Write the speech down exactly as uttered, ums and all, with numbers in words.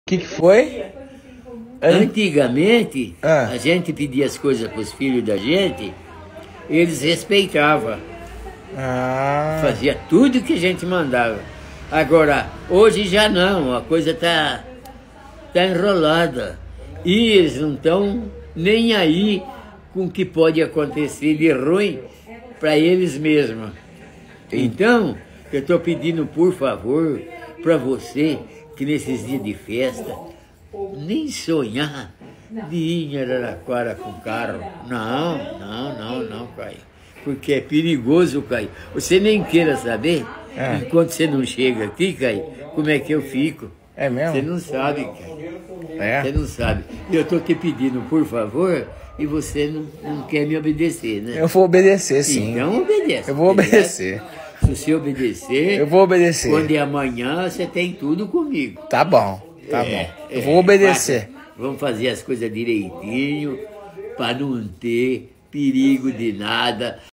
que, que foi? Antigamente, Ah. a gente pedia as coisas para os filhos da gente, eles respeitavam. Ah. Fazia tudo que a gente mandava. Agora, hoje já não, a coisa tá, tá enrolada. E eles não estão nem aí com o que pode acontecer de ruim para eles mesmos. Então, eu estou pedindo, por favor, para você, que nesses dias de festa, nem sonhar de ir em Araraquara com carro. Não, não, não, não, Caio. Porque é perigoso, Caio. Você nem queira saber, É. enquanto você não chega aqui, Caio, como é que eu fico. É mesmo? Você não sabe, Caio. É? Você não sabe. Eu estou te pedindo, por favor, e você não, não quer me obedecer, né? Eu vou obedecer, sim. Então obedece. Eu vou beleza? obedecer. Se você obedecer, Eu vou obedecer. quando é amanhã, você tem tudo comigo. Tá bom, tá É, bom. Eu é, vou obedecer. faça- Vamos fazer as coisas direitinho, para não ter perigo de nada.